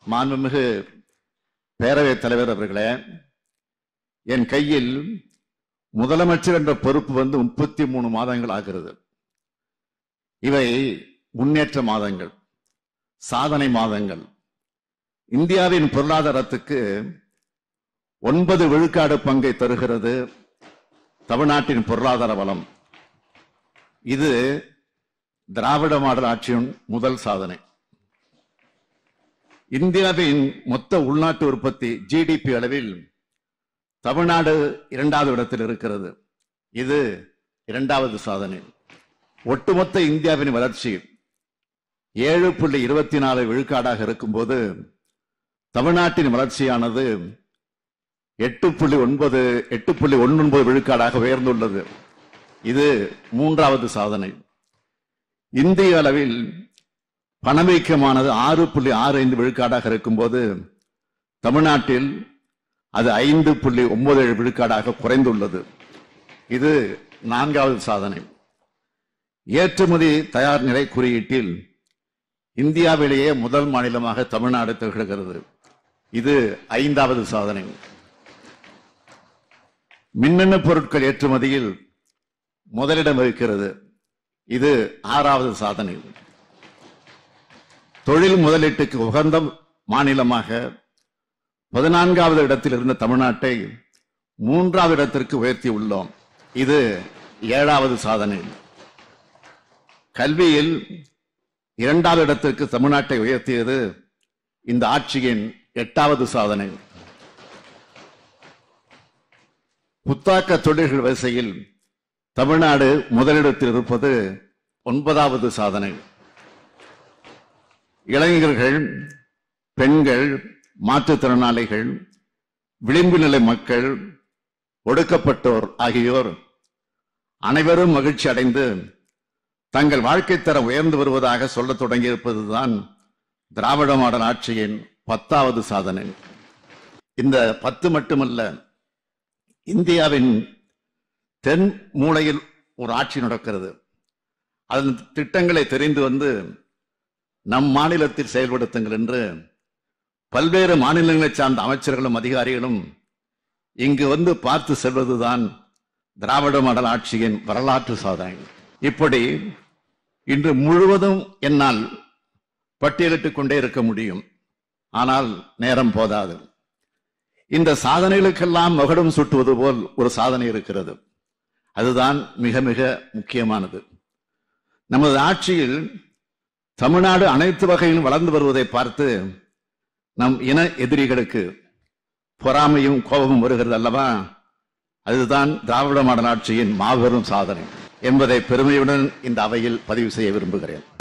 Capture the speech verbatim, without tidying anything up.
மாண்புமிகு பேரவைத் தலைவர் அவர்களே, என் கையில் முதலமைச்சர் என்ற பொறுப்பு வந்து முப்பத்தி மூணு மாதங்கள் ஆகிறது. இவை முன்னேற்ற மாதங்கள், சாதனை மாதங்கள். இந்தியாவின் பொருளாதாரத்துக்கு ஒன்பது விழுக்காடு பங்கை தருகிறது தமிழ்நாட்டின் பொருளாதார வளம். இது திராவிட மாடல் ஆட்சியின் முதல் சாதனை. இந்தியாவின் மொத்த உள்நாட்டு உற்பத்தி ஜிடிபி அளவில் தமிழ்நாடு இரண்டாவது இடத்தில் இருக்கிறது. இது இரண்டாவது சாதனை. ஒட்டுமொத்த இந்தியாவின் வளர்ச்சி ஏழு புள்ளி இருபத்தி நாலு விழுக்காடாக இருக்கும்போது தமிழ்நாட்டின் வளர்ச்சியானது எட்டு புள்ளி ஒன்பது எட்டு புள்ளி ஒன்பது விழுக்காடாக உயர்ந்துள்ளது. இது மூன்றாவது சாதனை. இந்திய அளவில் பணவீக்கமானது ஆறு புள்ளி ஆறு ஐந்து விழுக்காடாக இருக்கும்போது தமிழ்நாட்டில் அது ஐந்து புள்ளி ஒன்பது ஏழு விழுக்காடாக குறைந்துள்ளது. இது நான்காவது சாதனை. ஏற்றுமதி தயார் நிலை குறியீட்டில் இந்தியாவிலேயே முதல் மாநிலமாக தமிழ்நாடு திகழ்கிறது. இது ஐந்தாவது சாதனை. மின்னணு பொருட்கள் ஏற்றுமதியில் முதலிடம் வகிக்கிறது. இது ஆறாவது சாதனை. தொழில் முதலீட்டுக்கு உகந்த மாநிலமாக பதினான்காவது இடத்தில் இருந்த தமிழ்நாட்டை மூன்றாவது இடத்திற்கு உயர்த்தி உள்ளோம். இது ஏழாவது சாதனை. கல்வியில் இரண்டாவது இடத்திற்கு தமிழ்நாட்டை உயர்த்தியது இந்த ஆட்சியின் எட்டாவது சாதனை. புத்தாக்க தொழில்கள் வரிசையில் தமிழ்நாடு முதலிடத்தில் இருப்பது ஒன்பதாவது சாதனை. இளைஞர்கள், பெண்கள், மாற்றுத்திறனாளிகள், விளிம்பு நிலை மக்கள், ஒடுக்கப்பட்டோர் ஆகியோர் அனைவரும் மகிழ்ச்சி அடைந்து தங்கள் வாழ்க்கை தரம் உயர்ந்து வருவதாக சொல்ல தொடங்கியிருப்பதுதான் திராவிட மாடல் ஆட்சியின் பத்தாவது சாதனை. இந்த பத்து மட்டுமல்ல, இந்தியாவின் தென் மூலையில் ஒரு ஆட்சி நடக்கிறது. அதன் திட்டங்களை தெரிந்து வந்து நம் மாநிலத்தில் செயல்படுத்துங்கள் என்று பல்வேறு மாநிலங்களை சார்ந்த அமைச்சர்களும் அதிகாரிகளும் இங்கு வந்து பார்த்து செல்வதுதான் திராவிட மாடல் ஆட்சியின் வரலாற்று சாதனை. இப்படி இன்று முழுவதும் என்னால் பட்டியலிட்டுக் கொண்டே இருக்க முடியும். ஆனால் நேரம் போதாது. இந்த சாதனைகளுக்கெல்லாம் மகுடம் சுட்டுவது போல் ஒரு சாதனை இருக்கிறது. அதுதான் மிக மிக முக்கியமானது. நமது ஆட்சியில் தமிழ்நாடு அனைத்து வகையிலும் வளர்ந்து வருவதை பார்த்து நம் இன எதிரிகளுக்கு பொறாமையும் கோபமும் வருகிறது அல்லவா? அதுதான் திராவிட மாடல் ஆட்சியின் மாபெரும் சாதனை என்பதை பெருமையுடன் இந்த அவையில் பதிவு செய்ய விரும்புகிறேன்.